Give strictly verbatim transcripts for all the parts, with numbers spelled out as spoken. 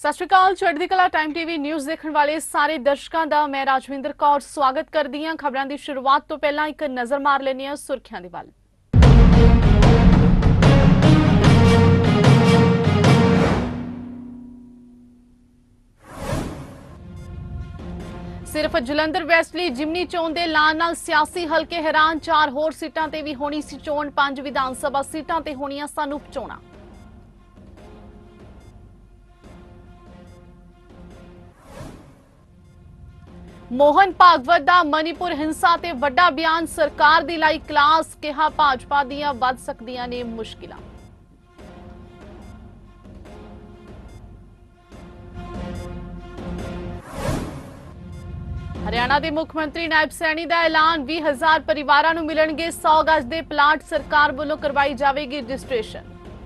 सत श्री अकाल। चढ़दी कला टाइम टीवी न्यूज़ देखने वाले सारे दर्शकों का मैं राजविंदर कौर स्वागत करदी हां। खबरों की शुरुआत तो पहला एक नज़र मार लेने हां सुर्खियां दी वल। सिर्फ जलंधर वैस्ट लई जिमनी चोण दे ऐलान नाल सियासी हलके हैरान। चार होर सीटां ते भी होनी सी चोण। पंज विधान सभा सीटां ते होणीआं सन उपचोणां। मोहन भागवत दा मणिपुर हिंसा ते वड्डा बयान। सरकार दी लाई क्लास। कहा भाजपा दियां वध सकदियां ने मुश्किलां। हरियाणा के मुख्यमंत्री नायब सैनी का ऐलान। भी हजार परिवारों को मिलणगे सौ गज के प्लाट। सरकार वालों करवाई जाएगी रजिस्ट्रेशन।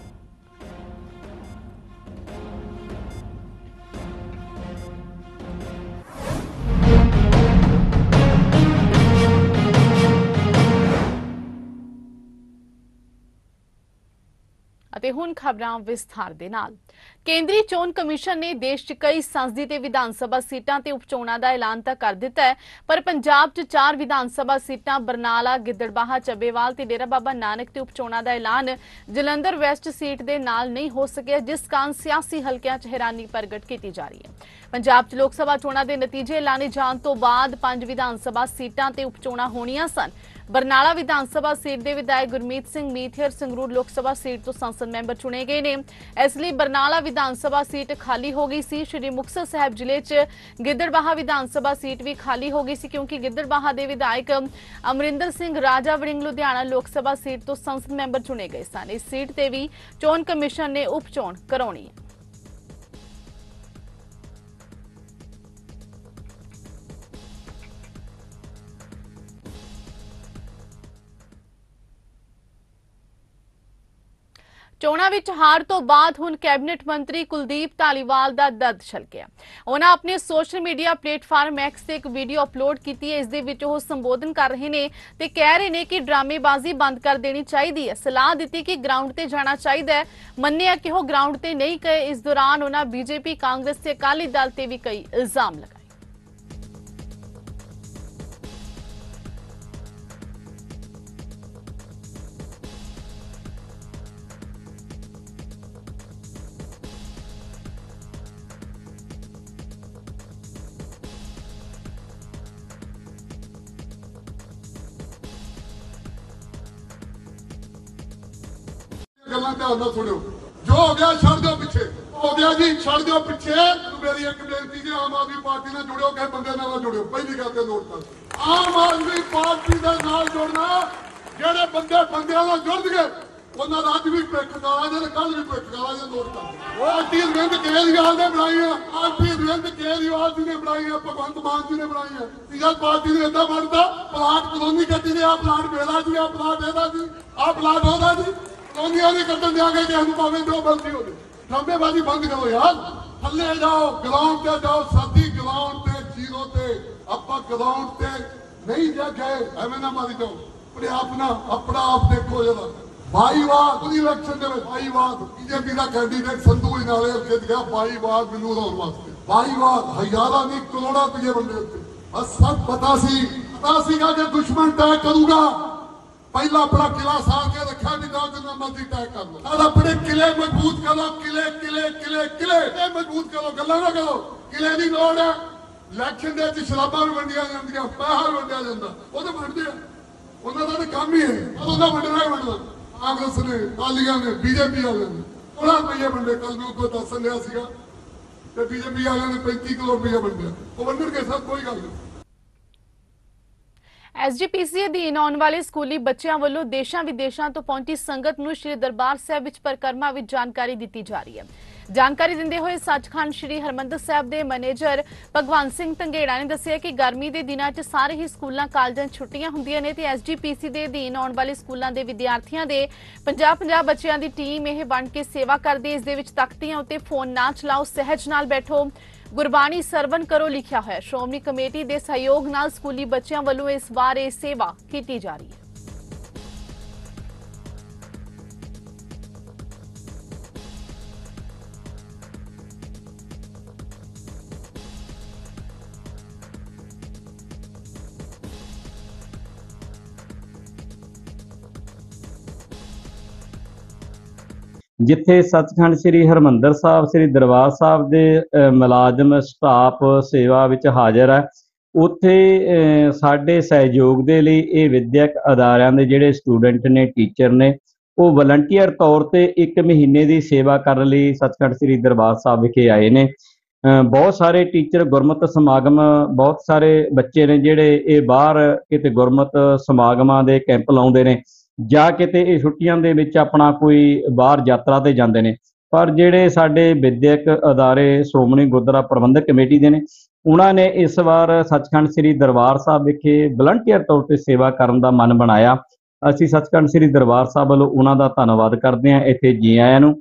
ਅਤੇ ਹੁਣ ਖਬਰਾਂ ਵਿਸਥਾਰ ਦੇ ਨਾਲ। ਕੇਂਦਰੀ ਚੋਣ ਕਮਿਸ਼ਨ ਨੇ ਦੇਸ਼ 'ਚ ਕਈ ਸੰਸਦੀ ਤੇ ਵਿਧਾਨ ਸਭਾ ਸੀਟਾਂ ਤੇ ਉਪਚੋਣਾਂ ਦਾ ਐਲਾਨ ਤਾਂ ਕਰ ਦਿੱਤਾ ਹੈ, ਪਰ ਪੰਜਾਬ 'ਚ ਚਾਰ ਵਿਧਾਨ ਸਭਾ ਸੀਟਾਂ ਬਰਨਾਲਾ, ਗਿੱਦੜਬਾਹਾ, ਚੱਬੇਵਾਲ ਤੇ ਡੇਰਾ ਬਾਬਾ ਨਾਨਕ ਤੇ ਉਪਚੋਣਾਂ ਦਾ ਐਲਾਨ ਜਲੰਧਰ ਵੈਸਟ ਸੀਟ ਦੇ ਨਾਲ ਨਹੀਂ ਹੋ ਸਕਿਆ, ਜਿਸ ਕਾਰਨ ਸਿਆਸੀ ਹਲਕਿਆਂ 'ਚ ਹੈਰਾਨੀ ਪ੍ਰਗਟ ਕੀਤੀ ਜਾ ਰਹੀ ਹੈ। ਪੰਜਾਬ 'ਚ ਲੋਕ ਸਭਾ ਚੋਣਾਂ ਦੇ ਨਤੀਜੇ ਐਲਾਨੇ ਜਾਣ ਤੋਂ ਬਾਅਦ ਪੰਜ ਵਿਧਾਨ ਸਭਾ ਸੀਟਾਂ ਤੇ ਉਪਚੋਣਾਂ ਹੋਣੀਆਂ ਸਨ। बरनाला विधानसभा सीट के विधायक गुरमीत सिंह मीथियर संगरूर लोक सभा सीट तो संसद मैंबर चुने गए ने। इसलिए बरनाला विधानसभा सीट खाली हो गई सी। श्री मुक्तसर साहब जिले च गिद्दड़बाहा विधानसभा सीट भी खाली हो गई सी, क्योंकि गिद्दड़बाहा के विधायक अमरिंदर सिंह राजा वड़िंग लुधियाना लोक सभा सीट तो संसद मैंबर चुने गए सन। इस सीट से भी चोण कमिशन ने उपचोण कराउणी है। ਚੋਣਾਂ ਵਿੱਚ ਹਾਰ ਤੋਂ ਬਾਅਦ ਹੁਣ ਕੈਬਨਿਟ ਮੰਤਰੀ ਕੁਲਦੀਪ ਧਾਲੀਵਾਲ ਦਾ ਦਰਦ ਛਲਕਿਆ। ਉਹਨਾਂ ਆਪਣੇ ਸੋਸ਼ਲ ਮੀਡੀਆ ਪਲੇਟਫਾਰਮ ਐਕਸ ਤੇ ਇੱਕ ਵੀਡੀਓ ਅਪਲੋਡ ਕੀਤੀ ਹੈ। ਇਸ ਦੇ ਵਿੱਚ ਉਹ ਸੰਬੋਧਨ ਕਰ ਰਹੇ ਨੇ ਤੇ ਕਹਿ ਰਹੇ ਨੇ ਕਿ ਡਰਾਮੇਬਾਜ਼ੀ ਬੰਦ ਕਰ ਦੇਣੀ ਚਾਹੀਦੀ ਹੈ। ਸਲਾਹ ਦਿੱਤੀ ਕਿ ਗਰਾਊਂਡ ਤੇ ਜਾਣਾ ਚਾਹੀਦਾ ਹੈ। ਮੰਨਿਆ ਕਿ ਉਹ ਗਰਾਊਂਡ ਤੇ ਨਹੀਂ ਗਏ। ਇਸ ਦੌਰਾਨ ਉਹਨਾਂ ਬੀਜੇਪੀ, ਕਾਂਗਰਸ ਤੇ ਅਕਾਲੀ ਦਲ ਤੇ ਵੀ ਕਈ ਇਲਜ਼ਾਮ ਲਗਾਏ। गल्लां ध्यान नाल सुनियो। जो हो गया छड़ दो पीछे, हो गया जी छड़ दो पीछे। मेरी एक बेनती जी, आम आदमी पार्टी नाल जुड़ियो, कई बंदे नाल जुड़ियो। पहली गल ते नोट कर, आम आदमी पार्टी दे नाल जुड़ना, जेड़े बंदे बंदियां नाल जुड़ गए उन्हां दा अज भी पिख काला जे, कल भी पिख काला जे। नोट कर, पार्टी अरविंद केजरीवाल ने बनाई है, पार्टी अरविंद केजरीवाल जी ने बनाई है, भगवंत मान जी ने बनाई है। इस पार्टी ने इदा बनता प्लाट कलोनी कट्टी ने, आ प्लाट मेरा जी, आ प्लाट एदा जी, आ प्लाट ओदा जी। कलोनियां नहीं कट्टन देंगे कि हम भावें जो गलती हो जाए। ड्रामेबाजी बंद करो यार, थल्ले जाओ, ग्राउंड पे जाओ। साडी ग्राउंड पे जीरो ते अपा ग्राउंड पे नहीं जा गए, एवं ना मारी जाओ। अपने अपना अपना आप देखो जरा। भाईवाद इलेक्शन दे भाईवाद बीजेपी का कैंडीडेट संधू ही नाले जित गया। भाईवाद बिनू लाने वास्ते भाईवाद हजारा नहीं करोड़ा रुपये बंदे उत्ते। बस सब पता सी पता सीगा कि दुश्मन तय करूगा। पहला अपना किला साल के रखा नहीं, जाओ जितना मर्जी तय कर लो। और अपने किले मजबूत करो, किले किले किले किले मजबूत करो। गल्ला ना करो, किले की लोड़ है। इलेक्शन के शराबा भी वंडिया जांदियां, पैसा भी वंडिया जांदा, वो तो वंडदे आ, उन्हां दा काम ही है। उन्हां वंडना ही वंडना। कांग्रेस ने, अकालियां ने, बीजेपी वाले ने करोड़ां रुपये वंडे। कल भी उनको दस लिया सीगा ते बीजेपी वाले ने पैंती करोड़ रुपये वंडे। वो वंडण के साथ कोई गल नहीं। एस जी पी सी अधीन आने वाले स्कूली बच्चों वालों देशों विदेशों तो पहुंची संगत नूं श्री दरबार साहिब विच परिक्रमा विच जानकारी दी जा रही है। जानकारी दिंदे होए सचखंड श्री हरमंदर साहिब के मैनेजर भगवंत सिंह धंगेड़ा ने दस्सिया कि गर्मी के दिनों च सारे ही स्कूलों कालजां छुट्टियां हुंदियां ने ते एस जी पी सी के अधीन आने वाले स्कूलों के विद्यार्थियों के पचास पचास बच्चों की टीम यह बन के सेवा करदी। इस दे विच तख्तियां उत्ते फोन ना चलाओ, सहज नाल बैठो, गुरबाणी सरवण करो लिखा है। श्रोमणी कमेटी के सहयोग नाल स्कूली बच्चों वालों इस बार यह सेवा की जा रही है। ਜਿੱਥੇ ਸੱਚਖੰਡ ਸ੍ਰੀ ਹਰਿਮੰਦਰ ਸਾਹਿਬ ਸ੍ਰੀ ਦਰਬਾਰ ਸਾਹਿਬ ਦੇ ਅ, ਮੁਲਾਜ਼ਮ ਸਟਾਫ ਸੇਵਾ ਵਿੱਚ ਹਾਜ਼ਰ ਹੈ। ਉੱਥੇ ਅ, ਸਾਡੇ ਸਹਿਯੋਗ ਦੇ ਲਈ ਇਹ ਵਿਦਿਅਕ ਅਦਾਰਿਆਂ ਦੇ ਜਿਹੜੇ ਸਟੂਡੈਂਟ ਨੇ, ਟੀਚਰ ਨੇ, ਉਹ ਵਲੰਟੀਅਰ ਤੌਰ ਤੇ ਇੱਕ ਮਹੀਨੇ ਦੀ ਸੇਵਾ ਕਰਨ ਲਈ ਸੱਚਖੰਡ ਸ੍ਰੀ ਦਰਬਾਰ ਸਾਹਿਬ ਵਿਖੇ ਆਏ ਨੇ। ਅ, ਬਹੁਤ ਸਾਰੇ ਟੀਚਰ ਗੁਰਮਤਿ ਸਮਾਗਮ, ਬਹੁਤ ਸਾਰੇ ਬੱਚੇ ਨੇ ਜਿਹੜੇ ਇਹ ਬਾਹਰ ਕਿਤੇ ਗੁਰਮਤਿ ਸਮਾਗਮਾਂ ਦੇ ਕੈਂਪ ਲਾਉਂਦੇ ਨੇ, ਜਾਂ ਕਿਤੇ ਇਹ ਛੁੱਟੀਆਂ ਦੇ ਵਿੱਚ ਆਪਣਾ ਕੋਈ ਬਾਹਰ ਯਾਤਰਾ ਤੇ ਜਾਂਦੇ ਨੇ। ਪਰ ਜਿਹੜੇ ਸਾਡੇ ਵਿਦਿਅਕ ਅਦਾਰੇ ਸ਼੍ਰੋਮਣੀ ਗੁਰਦੁਆਰਾ ਪ੍ਰਬੰਧਕ ਕਮੇਟੀ ਦੇ ਨੇ, ਉਹਨਾਂ ਨੇ ਇਸ ਵਾਰ ਸੱਚਖੰਡ ਸ੍ਰੀ ਦਰਬਾਰ ਸਾਹਿਬ ਵਿਖੇ ਵਲੰਟੀਅਰ ਤੌਰ ਤੇ ਸੇਵਾ ਕਰਨ ਦਾ ਮਨ ਬਣਾਇਆ। ਅਸੀਂ ਸੱਚਖੰਡ ਸ੍ਰੀ ਦਰਬਾਰ ਸਾਹਿਬ ਵੱਲੋਂ ਉਹਨਾਂ ਦਾ ਧੰਨਵਾਦ ਕਰਦੇ ਹਾਂ। ਇੱਥੇ ਜੀ ਆਇਆਂ ਨੂੰ।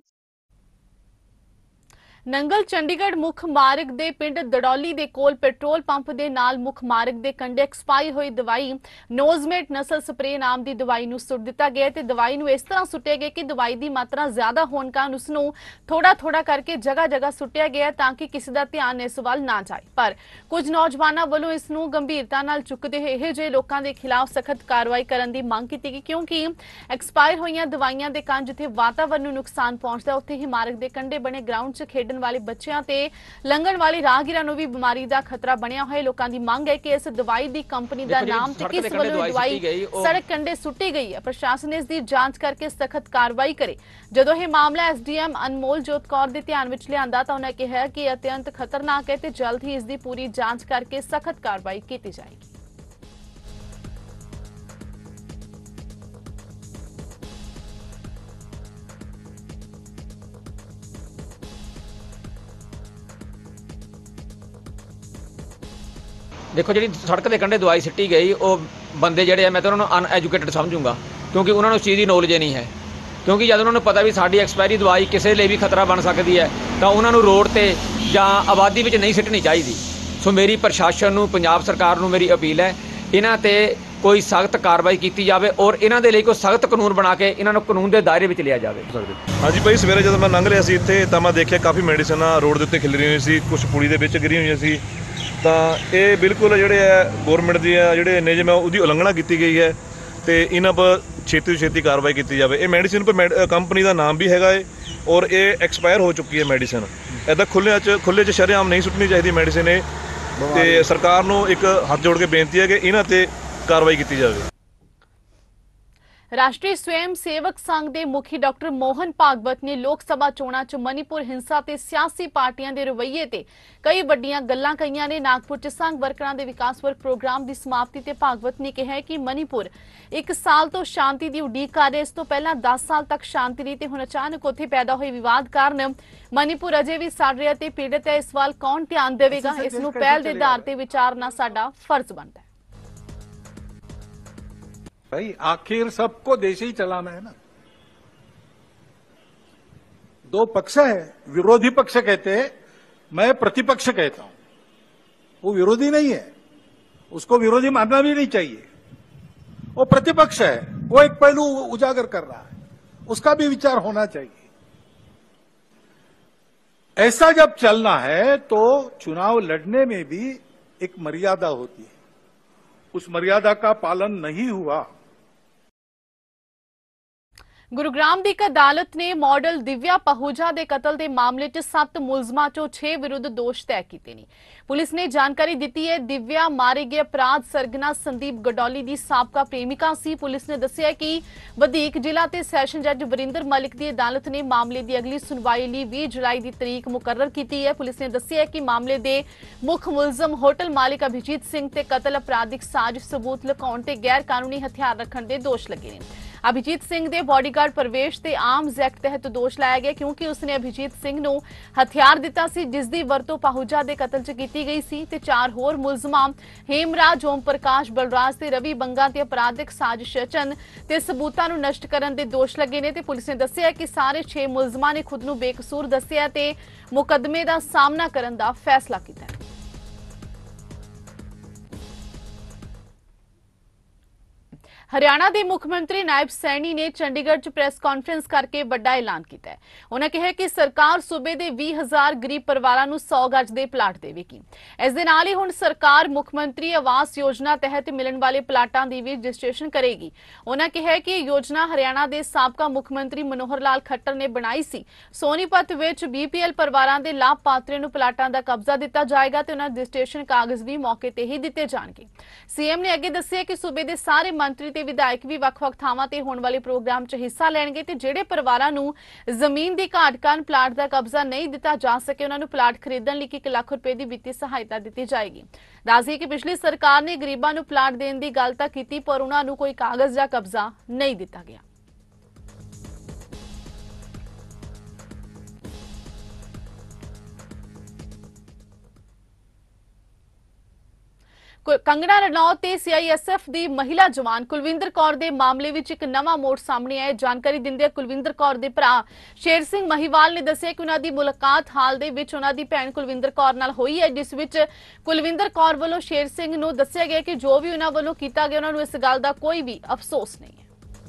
ਨੰਗਲ ਚੰਡੀਗੜ੍ਹ ਮੁੱਖ ਮਾਰਗ ਦੇ ਪਿੰਡ ਦੜੌਲੀ ਦੇ ਕੋਲ ਪੈਟਰੋਲ ਪੰਪ ਦੇ ਨਾਲ ਮੁੱਖ ਮਾਰਗ ਦੇ ਕੰਢੇ ਐਕਸਪਾਇਰ ਹੋਈ ਦਵਾਈ ਨੋਜ਼ਮੇਟ ਨਸਲ ਸਪਰੇ ਨਾਮ ਦੀ ਦਵਾਈ ਨੂੰ ਸੁੱਟ ਦਿੱਤਾ ਗਿਆ ਤੇ ਦਵਾਈ ਨੂੰ ਇਸ ਤਰ੍ਹਾਂ ਸੁੱਟਿਆ ਗਿਆ ਕਿ ਦਵਾਈ ਦੀ ਮਾਤਰਾ ਜ਼ਿਆਦਾ ਹੋਣ ਕਾਰਨ ਉਸ ਨੂੰ ਥੋੜਾ ਥੋੜਾ ਕਰਕੇ ਜਗ੍ਹਾ ਜਗ੍ਹਾ ਸੁੱਟਿਆ ਗਿਆ ਤਾਂ ਕਿ ਕਿਸੇ ਦਾ ਧਿਆਨ ਇਸ ਵੱਲ ਨਾ ਜਾਏ। ਪਰ ਕੁਝ ਨੌਜਵਾਨਾਂ ਵੱਲੋਂ ਇਸ ਨੂੰ ਗੰਭੀਰਤਾ ਨਾਲ ਚੁੱਕਦੇ ਹੋਏ ਇਹੋ ਜਿਹੇ ਲੋਕਾਂ ਦੇ ਖਿਲਾਫ ਸਖਤ ਕਾਰਵਾਈ ਕਰਨ ਦੀ ਮੰਗ ਕੀਤੀ ਗਈ, ਕਿਉਂਕਿ ਐਕਸਪਾਇਰ ਹੋਈਆਂ ਦਵਾਈਆਂ ਦੇ ਕਾਰਨ ਜਿੱਥੇ ਵਾਤਾਵਰਣ ਨੂੰ ਨੁਕਸਾਨ ਪਹੁੰਚਦਾ ਉੱਥੇ ਹੀ ਮਾਰਗ ਦੇ ਕੰਢੇ ਬਣੇ ਗਰਾਊਂਡ 'ਚ ਖੇਡਣ ਵਾਲੇ ਬੱਚਿਆਂ ਤੇ ਲੰਘਣ ਵਾਲੇ ਰਾਹਗੀਰਾਂ ਨੂੰ ਵੀ ਬਿਮਾਰੀ ਦਾ ਖਤਰਾ ਬਣਿਆ ਹੋਇਆ। ਲੋਕਾਂ ਦੀ ਮੰਗ ਹੈ ਕਿ ਇਸ ਦਵਾਈ ਦੀ ਕੰਪਨੀ ਦਾ ਨਾਮ ਤੇ ਕਿਸ ਵੱਲੋਂ ਦਵਾਈ ਸੜਕ ਕੰਢੇ ਸੁੱਟੀ ਗਈ ਹੈ, ਪ੍ਰਸ਼ਾਸਨ ਇਸ ਦੀ ਜਾਂਚ ਕਰਕੇ ਸਖਤ ਕਾਰਵਾਈ ਕਰੇ। ਜਦੋਂ ਇਹ ਮਾਮਲਾ ਐਸਡੀਐਮ ਅਨਮੋਲ ਜੋਤ ਕੌਰ ਦੇ ਧਿਆਨ ਵਿੱਚ ਲਿਆਂਦਾ ਤਾਂ ਉਹਨਾਂ ਕਿਹਾ ਕਿ ਇਹ ਅਤਿਅੰਤ ਖਤਰਨਾਕ ਹੈ ਤੇ ਜਲਦ ਹੀ ਇਸ ਦੀ ਪੂਰੀ ਜਾਂਚ ਕਰਕੇ ਸਖਤ ਕਾਰਵਾਈ ਕੀਤੀ ਜਾਏਗੀ। देखो जी सड़क के कंढे दवाई सिटी गई वो बंदे जोड़े मैं तो उन्होंने अनएजुकेटेड समझूंगा क्योंकि उन्होंने उस चीज़ की नॉलेज नहीं है। क्योंकि जब उन्होंने पता भी साड़ी एक्सपायरी दवाई किसी लिए भी खतरा बन सकती है तो उन्होंने रोड से या आबादी में नहीं सिटनी चाहिए। सो मेरी प्रशासन नूं, पंजाब सरकार नूं मेरी अपील है इन्हां ते कोई सख्त कार्रवाई की जाए और इन्हां दे लई कोई सख्त कानून बना के इन्हां नूं कानून के दायरे में लिया जाए। हाँ जी भाई, सवेरे जब मैं लंघ रहा सी इत्थे तां मैं देखिया काफ़ी मैडिसिन रोड के उत्ते खिलरी हुई सी, कुछ पुली दे विच गिरी हुई सी। ਤਾਂ ਇਹ ਬਿਲਕੁਲ ਜਿਹੜੇ ਹੈ ਗੌਰਮੈਂਟ ਦੀ ਜਿਹੜੇ ਨਿਯਮ ਹੈ ਉਹਦੀ ਉਲੰਘਣਾ ਕੀਤੀ ਗਈ ਹੈ ਤੇ ਇਹਨਾਂ ਪਰ ਛੇਤੀ ਤੋਂ ਛੇਤੀ ਕਾਰਵਾਈ ਕੀਤੀ ਜਾਵੇ। ਇਹ ਮੈਡੀਸਿਨ ਪਰ ਕੰਪਨੀ ਦਾ ਨਾਮ ਵੀ ਹੈਗਾ ਹੈ ਔਰ ਇਹ ਐਕਸਪਾਇਰ ਹੋ ਚੁੱਕੀ ਹੈ ਮੈਡੀਸਿਨ। ਇੱਦਾਂ ਖੁੱਲ੍ਹਿਆਂ 'ਚ ਖੁੱਲ੍ਹੇ 'ਚ ਸ਼ਰੇਆਮ ਨਹੀਂ ਸੁੱਟਣੀ ਚਾਹੀਦੀ ਮੈਡੀਸਿਨ ਇਹ, ਤੇ ਸਰਕਾਰ ਨੂੰ ਇੱਕ ਹੱਥ ਜੋੜ ਕੇ ਬੇਨਤੀ ਹੈ ਕਿ ਇਹਨਾਂ ਤੇ ਕਾਰਵਾਈ ਕੀਤੀ ਜਾਵੇ। ਰਾਸ਼ਟਰੀ ਸਵੈਮ ਸੇਵਕ ਸੰਘ ਦੇ ਮੁਖੀ ਡਾਕਟਰ ਮੋਹਨ ਭਾਗਵਤ ਨੇ ਲੋਕ ਸਭਾ ਚੋਣਾਂ 'ਚ ਮਨੀਪੁਰ ਹਿੰਸਾ ਤੇ ਸਿਆਸੀ ਪਾਰਟੀਆਂ ਦੇ ਰਵੱਈਏ ਤੇ ਕਈ ਵੱਡੀਆਂ ਗੱਲਾਂ ਕਹੀਆਂ ਨੇ। ਨਾਗਪੁਰ 'ਚ ਸੰਘ ਵਰਕਰਾਂ ਦੇ ਵਿਕਾਸ ਵਰਗ ਪ੍ਰੋਗਰਾਮ ਦੀ ਸਮਾਪਤੀ ਤੇ ਭਾਗਵਤ ਨੇ ਕਿਹਾ ਕਿ ਮਨੀਪੁਰ ਇੱਕ ਸਾਲ ਤੋਂ ਸ਼ਾਂਤੀ ਦੀ ਉਡੀਕ ਕਰ ਰਿਹਾ। ਇਸ ਤੋਂ ਪਹਿਲਾਂ ਦਸ ਸਾਲ ਤੱਕ ਸ਼ਾਂਤੀ ਰਹੀ ਤੇ ਹੁਣ ਅਚਾਨਕ ਉੱਥੇ ਪੈਦਾ ਹੋਏ ਵਿਵਾਦ ਕਾਰਨ ਮਨੀਪੁਰ ਅਜੇ ਵੀ ਸੜ ਰਿਹਾ ਤੇ ਪੀੜਤ ਹੈ। ਇਸ ਵੱਲ ਕੌਣ ਧਿਆਨ ਦੇਵੇਗਾ? ਇਸ ਨੂੰ ਪਹਿਲ ਦੇ ਆਧਾਰ ਤੇ ਵਿਚਾਰਨਾ ਸਾਡਾ ਫਰਜ਼ ਬਣਦਾ ਹੈ। भाई आखिर सबको देश ही चलाना है ना। दो पक्ष है, विरोधी पक्ष कहते हैं, मैं प्रतिपक्ष कहता हूं। वो विरोधी नहीं है, उसको विरोधी मानना भी नहीं चाहिए। वो प्रतिपक्ष है, वो एक पहलू उजागर कर रहा है, उसका भी विचार होना चाहिए। ऐसा जब चलना है तो चुनाव लड़ने में भी एक मर्यादा होती है, उस मर्यादा का पालन नहीं हुआ। ਗੁਰੂਗ੍ਰਾਮ ਦੀ ਇੱਕ ਅਦਾਲਤ ਨੇ ਮਾਡਲ ਦਿਵਿਆ ਪਹੂਜਾ ਦੇ ਕਤਲ ਦੇ ਮਾਮਲੇ 'ਚ ਸੱਤ ਮੁਲਜ਼ਮਾਂ 'ਚੋਂ ਛੇ ਵਿਰੁੱਧ ਦੋਸ਼ ਤੈਅ ਕੀਤੇ ਨੇ। ਪੁਲਿਸ ਨੇ ਜਾਣਕਾਰੀ ਦਿੱਤੀ ਹੈ ਦਿਵਿਆ ਮਾਰੇ ਗਏ ਅਪਰਾਧ ਸਰਗਨਾ ਸੰਦੀਪ ਗਡੌਲੀ ਦੀ ਸਾਬਕਾ ਪ੍ਰੇਮਿਕਾ ਸੀ। ਪੁਲਿਸ ਨੇ ਦੱਸਿਆ ਕਿ ਵਧੀਕ ਜ਼ਿਲ੍ਹਾ ਤੇ ਸੈਸ਼ਨ ਜੱਜ ਵਰਿੰਦਰ ਮਲਿਕ ਦੀ ਅਦਾਲਤ ਨੇ ਮਾਮਲੇ ਦੀ ਅਗਲੀ ਸੁਣਵਾਈ ਲਈ ਵੀਹ ਜੁਲਾਈ ਦੀ ਤਰੀਕ ਮੁਕਰਰ ਕੀਤੀ ਹੈ। ਪੁਲਿਸ ਨੇ ਦੱਸਿਆ ਕਿ ਮਾਮਲੇ ਦੇ ਮੁੱਖ ਮੁਲਜ਼ਮ ਹੋਟਲ ਮਾਲਿਕ ਅਭਿਜੀਤ ਸਿੰਘ ਤੇ ਕਤਲ ਅਪਰਾਧਿਕ ਸਾਜ਼ਿਸ਼ ਸਬੂਤ ਲੁਕਾਉਣ ਤੇ ਗੈਰ ਕਾਨੂੰਨੀ ਹਥਿਆਰ ਰੱਖਣ ਦੇ ਦੋਸ਼ ਲੱਗੇ ਨੇ। ਅਭਿਜੀਤ ਸਿੰਘ ਦੇ ਬਾਡੀਗਾਰਡ ਪ੍ਰਵੇਸ਼ ਤੇ ਆਰਮਜ਼ ਐਕਟ ਤਹਿਤ ਦੋਸ਼ ਲਾਇਆ ਗਿਆ ਕਿਉਂਕਿ ਉਸਨੇ ਅਭਿਜੀਤ ਸਿੰਘ ਨੂੰ ਹਥਿਆਰ ਦਿੱਤਾ ਸੀ ਜਿਸ ਦੀ ਵਰਤੋਂ ਪਹੂਜਾ ਦੇ ਕਤਲ 'ਚ ਕੀਤੀ ਗਈ ਸੀ ਤੇ ਚਾਰ ਹੋਰ ਮੁਲਜ਼ਮਾਂ ਹੇਮਰਾਜ, ਓਮ ਪ੍ਰਕਾਸ਼, ਬਲਰਾਜ ਤੇ ਰਵੀ ਬੰਗਾ ਤੇ ਅਪਰਾਧਿਕ ਸਾਜ਼ਿਸ਼ ਰਚਨ ਤੇ ਸਬੂਤਾਂ ਨੂੰ ਨਸ਼ਟ ਕਰਨ ਦੇ ਦੋਸ਼ ਲੱਗੇ ਨੇ ਤੇ ਪੁਲਿਸ ਨੇ ਦੱਸਿਆ ਕਿ ਸਾਰੇ ਛੇ ਮੁਲਜ਼ਮਾਂ ਨੇ ਖੁਦ ਨੂੰ ਬੇਕਸੂਰ ਦੱਸਿਆ ਤੇ ਮੁਕੱਦਮੇ ਦਾ ਸਾਹਮਣਾ ਕਰਨ ਦਾ ਫੈਸਲਾ ਕੀਤਾ ਹੈ। हरियाणा के मुख मंत्री नायब सैनी ने चंडीगढ़ च प्रेस कॉन्फ्रेंस करके बड़ा ऐलान किया है। उन्होंने कहा कि सरकार सूबे के बीस हजार गरीब परिवारों को सौ गज के प्लाट देगी। इस दे नाल ही हुण सरकार मुख मंत्री आवास योजना तहत मिलने वाले प्लाटां की भी रजिस्ट्रेशन करेगी। उन्होंने कहा कि योजना हरियाणा के साबका मुख मंत्री मनोहर लाल खट्टर ने बनाई सी। सोनीपत विच बीपीएल परिवारों के लाभ पात्रे नूं प्लाटां का कब्जा दिता जाएगा ते उन्हां दे रजिस्ट्रेशन कागज भी मौके ते ही दिते जाणगे। सीएम ने अगे दस्सिया कि सूबे के सारे मंत्री ते विधायक भी ਵੱਖ-ਵੱਖ ਥਾਵਾਂ ਤੇ ਹੋਣ ਵਾਲੇ ਪ੍ਰੋਗਰਾਮ 'ਚ ਹਿੱਸਾ ਲੈਣਗੇ ਤੇ ਜਿਹੜੇ ਪਰਿਵਾਰਾਂ ਨੂੰ ਜ਼ਮੀਨ ਦੀ ਘਾਟ ਕਾਰਨ ਪਲਾਟ ਦਾ ਕਬਜ਼ਾ ਨਹੀਂ ਦਿੱਤਾ ਜਾ ਸਕੇ ਉਹਨਾਂ ਨੂੰ ਪਲਾਟ ਖਰੀਦਣ ਲਈ ਇੱਕ ਲੱਖ ਰੁਪਏ ਦੀ ਵਿੱਤੀ ਸਹਾਇਤਾ ਦਿੱਤੀ ਜਾਏਗੀ। ਦੱਸਦੇ ਕਿ ਪਿਛਲੀ ਸਰਕਾਰ ਨੇ ਗਰੀਬਾਂ ਨੂੰ ਪਲਾਟ ਦੇਣ ਦੀ ਗੱਲ ਤਾਂ ਕੀਤੀ ਪਰ ਉਹਨਾਂ ਨੂੰ ਕੋਈ ਕਾਗਜ਼ ਜਾਂ ਕਬਜ਼ਾ ਨਹੀਂ ਦਿੱਤਾ ਗਿਆ। कंगना रनौत ते सीआईएसएफ दी महिला जवान कुलविंदर कौर दे मामले विच एक नवा मोड़ सामने आया। जानकारी दिंदे कुलविंदर कौर दे भरा शेर सिंह महिवाल ने दस्सिया कि उन्हां दी मुलाकात हाल दे विच उन्हां दी भैन कुलविंदर कौर नाल होई है, जिस विच कुलविंदर कौर वालों शेर सिंह नूं दस्सिया गया कि जो भी उन्हां वालों कीता गया उन्हां नूं इस गल दा कोई भी अफसोस नहीं है।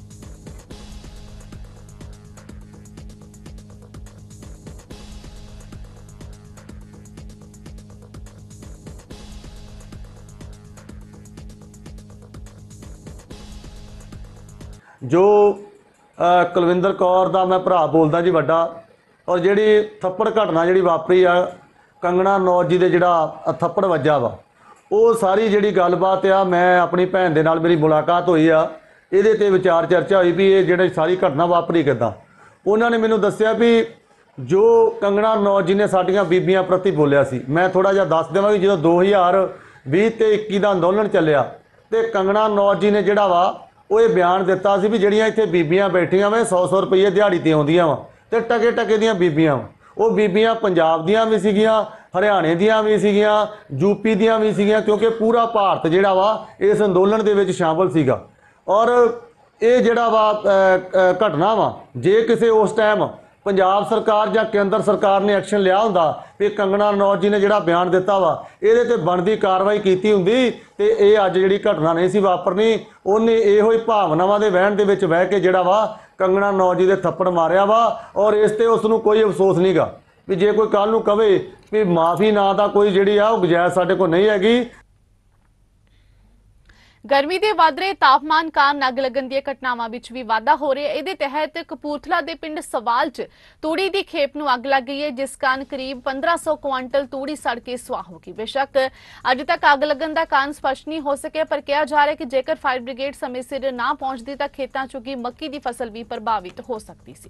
जो कुलविंदर कौर का मैं भरा बोलदा जी वड्डा, और जिहड़ी थप्पड़ घटना जिहड़ी वापरी आ कंगना रनौत जी दे जिहड़ा थप्पड़ वज्जा वा वो सारी जिहड़ी गलबात आ मैं अपनी भैन दे नाल मेरी मुलाकात हुई आ, इहदे ते विचार चर्चा हुई भी ये जिहड़ी सारी घटना वापरी किद्दां। उन्होंने ने मैनूं दस्सिया भी जो कंगना रनौत जी ने साडियां बीबियां प्रति बोलिया सी, मैं थोड़ा जिहा दस देवां कि जो दो हज़ार भी ते इक्की का अंदोलन चलिया तो कंगना रनौत जी ने जिहड़ा वा वो ये बयान दिता सी भी ਜਿਹੜੀਆਂ ਇੱਥੇ ਬੀਬੀਆਂ ਬੈਠੀਆਂ ਵਾ सौ सौ रुपये ਦਿਹਾੜੀ ਤੇ ਆਉਂਦੀਆਂ ਵਾ ਤੇ ਟਕੇ ਟਕੇ ਦੀਆਂ ਬੀਬੀਆਂ ਉਹ ਬੀਬੀਆਂ ਪੰਜਾਬ ਦੀਆਂ ਵੀ ਸੀਗੀਆਂ, ਹਰਿਆਣੇ ਦੀਆਂ ਵੀ ਸੀਗੀਆਂ, ਯੂਪੀ ਦੀਆਂ ਵੀ ਸੀਗੀਆਂ, ਕਿਉਂਕਿ ਪੂਰਾ ਭਾਰਤ ਜਿਹੜਾ ਵਾ ਇਸ ਅੰਦੋਲਨ ਦੇ ਵਿੱਚ ਸ਼ਾਮਲ ਸੀਗਾ। ਔਰ ਇਹ ਜਿਹੜਾ ਵਾ ਘਟਨਾ ਵਾ ਜੇ ਕਿਸੇ ਉਸ ਟਾਈਮ पंजाब सरकार या केंद्र सरकार ने एक्शन लिया होंदा भी कंगना रनौत जी ने जिहड़ा बयान दिता वा इहदे ते बनदी कार्रवाई कीती हुंदी ते इह अज जिहड़ी घटना नहीं सी वापरनी। उहने इहो ही भावनावां दे वहण दे विच बह के जिहड़ा वा कंगना रनौत जी दे थप्पड़ मारिया वा, और इस ते उस नूं कोई अफसोस नहीं गा भी जे कोई कल नूं कहे भी माफ़ी ना दा कोई जिहड़ी आ गुंजाइश साडे कोल नहीं हैगी। गर्मी के वध रहे तापमान कारण अग लगन दी घटनावां विच भी वाधा हो रहा है। इहदे तहत कपूरथला के पिंड सवाल च तूड़ी की खेप नूं अग लग गई है, जिस कारण करीब पंद्रह सौ क्वांटल तूड़ी सड़ के सुआह हो गई। बेशक अज तक अग लगन का कारण स्पष्ट नहीं हो सके, पर कहा जा रहा है कि जेकर फायर ब्रिगेड समय सिर ना पहुंचती तो खेतों चों की मक्की की फसल भी प्रभावित हो सकती सी।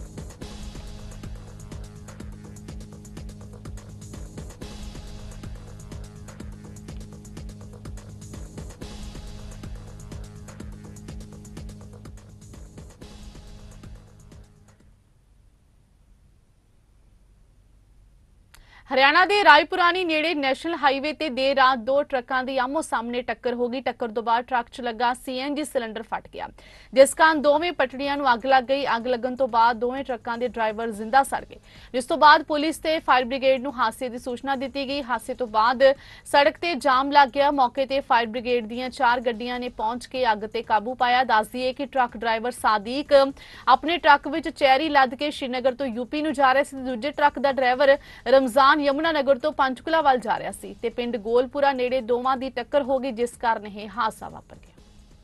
हरियाणा के रायपुरानी नेड़े नैशनल हाईवे ते देर रात दो ट्रकों की आमो सामने टक्कर हो गई। टक्कर तो बाद ट्रक च लगा सीएनजी सिलेंडर फट गया, जिस कारण दोवें पटड़ियां नूं अग लग गई। अग लगन तो बाद दोवें ट्रकों के ड्राइवर जिंदा सड़ गए, जिस तो बाद पुलिस ते फायर ब्रिगेड नूं हादसे की सूचना दी गई। हादसे तो बाद सड़क ते जाम लग गया। मौके ते फायर ब्रिगेड दीयां चार गड्डियां ने पहुंच के अग ते काबू पाया। दस दईए कि ट्रक ड्राइवर सादीक अपने ट्रक विच चैरी लद के श्रीनगर तो यूपी नूं जा रहा सी। दूजे ट्रक का ड्राइवर रमजान यमुना नगर तो पंचकुला वाल जा रहा सी ते पिंड गोलपुरा नेड़े दोवां दी टक्कर हो गई, जिस कारण यह हादसा वापर गया।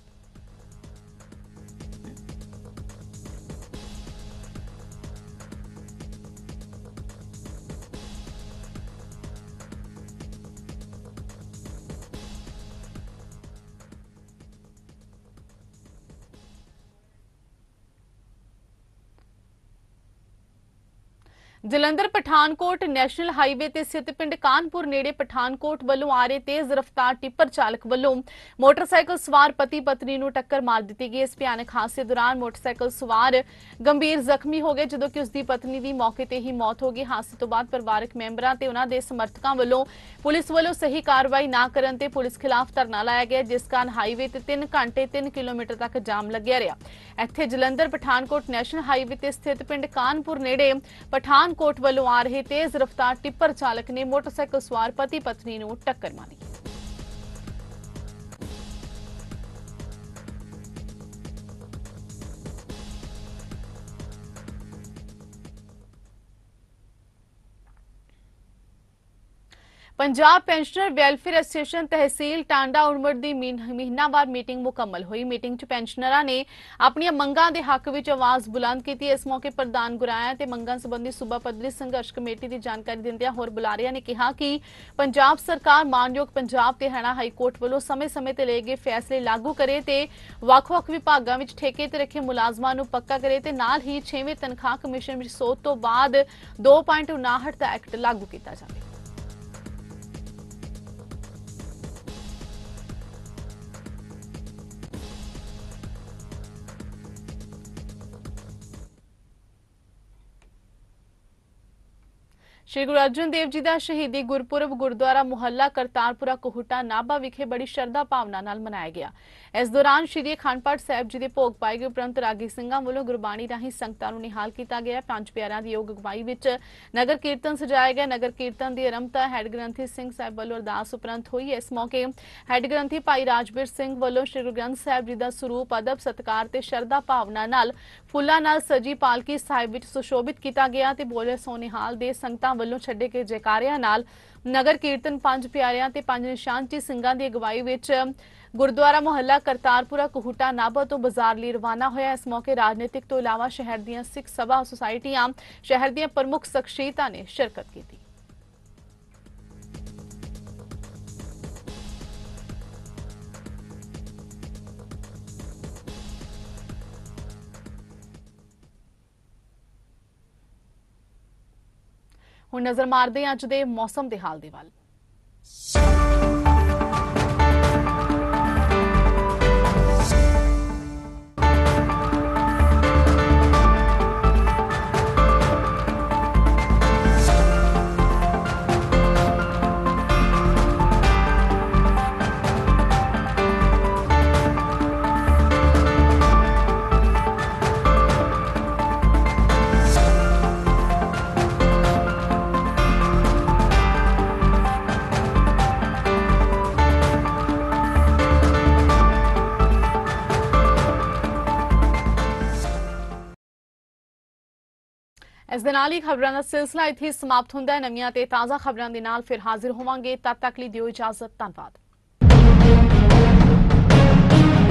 जलंधर पठानकोट नैशनल हाईवे ते स्थित पिंड कानपुर नेड़े पठानकोट वालों आ रहे तेज रफ्तार टिप्पर चालक वालों मोटरसाइकिल सवार पति पत्नी नूं टक्कर मार दी गई। इस भयानक हादसे दौरान मोटरसाइकिल सवार गंभीर जख्मी हो गए, जदों कि उसकी पत्नी की मौके ते ही मौत हो गई। हादसे तो बाद परिवारक मैंबरां ते उन्हां दे समर्थकां वालों पुलिस वालों सही कार्रवाई ना करन ते पुलिस खिलाफ धरना लाया गया, जिस कारण हाईवे ते तीन घंटे तीन किलोमीटर तक जाम लग्या रहा। इत्थे जलंधर पठानकोट नैशनल हाईवे ते स्थित पिंड कानपुर नेड़े पठानकोट वालों आ रहे तेज रफ्तार टिप्पर चालक ने मोटरसाइकिल सवार पति पत्नी नूं टक्कर मारी। Punjab pensioner welfare association tehsil Tanda उड़मड़ की महीनावार मीटिंग मुकम्मल हुई। मीटिंग च पेंशनरां ने अपनी मंगां दे हक विच आवाज़ बुलंद की। इस मौके प्रधान गुराया ते मंगां संबंधी सूबा पद्धरी संघर्ष कमेटी की जानकारी दिंदियां होर बुलारियां ने कहा कि पंजाब सरकार मानयोग पंजाब ते हरियाणा हाई कोर्ट वालों समय समय ते लए गए फैसले लागू करे ते ਵੱਖ-ਵੱਖ विभागां विच ठेके ते रखे मुलाजमां नूं पक्का करे ते नाल ही छेवें तनख्वाह कमीशन विच सोध तो बाद दो पॉइंट उनाहठ दा एक्ट लागू किया जाए। श्री गुरु अर्जन देव जी का शहीदी गुरपुरब गुरुद्वारा मुहल्ला करतारपुरा कोहटा नाभा विखे बड़ी श्रद्धा भावना नाल मनाया गया। इस दौरान श्री अखंड पाठ साहिब जी के भोग पाए गए उपरंत रागी ਸਿੰਘਾਂ ਵੱਲੋਂ गुरबाणी राही संगतां नूं निहाल किया गया। पंज प्यारिਆਂ ਦੀ योग अगवाई विच नगर कीर्तन सजाया गया। नगर कीर्तन की आरंभता हैड ग्रंथी सिंह साहिब ਵੱਲੋਂ अरदास उपरंत हुई। इस मौके हैड ग्रंथी भाई राजवीर सिंह ਵੱਲੋਂ श्री गुरु ग्रंथ साहिब जी का स्वरूप अदब सत्कार ते श्रद्धा भावना नाल फुੱਲਾਂ नाल सजी पालकी साहिब विच सुशोभित किया गया ते बोले सो निहाल दे संगतां ਵੱਲੋਂ ਛੱਡੇ ਗਏ ਜੈਕਾਰਿਆਂ ਨਾਲ नगर कीर्तन पंज प्यारिਆਂ ਤੇ ਪੰਜ ਨਿਸ਼ਾਨਚੀ ਸਿੰਘਾਂ ਦੀ ਅਗਵਾਈ ਵਿੱਚ गुरुद्वारा मुहल्ला करतारपुरा कोहटा नाभा तो बाजार लिए रवाना होया। इस मौके राजनीतिक तो इलावा शहर ਦੀਆਂ सिख सभा सोसाइटियां शहर ਦੀਆਂ प्रमुख शख्सियतां ने शिरकत की। ਹੁਣ नजर मारदे ਅੱਜ ਦੇ मौसम ਦੇ हाल ਦੇ ਵੱਲ। इस दे नाल ही खबरां दा सिलसिला इत्थे समाप्त हुंदा है। नवीआं ते ताज़ा खबरां दे नाल फिर हाजिर होवांगे। तद तक लई दिओ इजाजत। धन्नवाद।